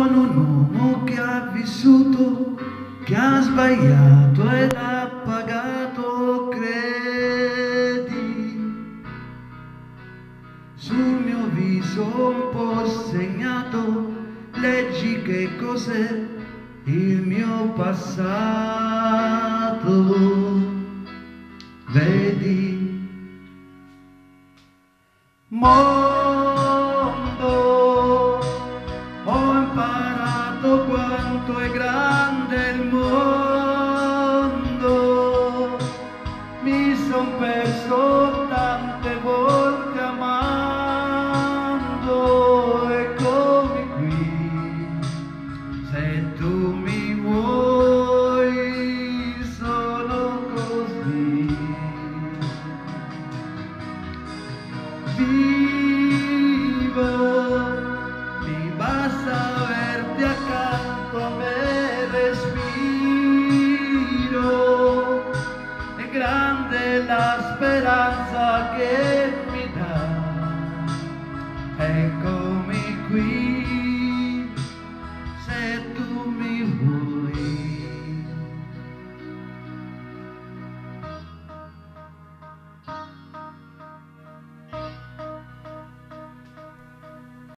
Sono un uomo che ha vissuto, che ha sbagliato ed ha pagato, credi. Sul mio viso un po' segnato, leggi che cos'è il mio passato. Vedi, mondo, ho imparato quanto è grande il mondo.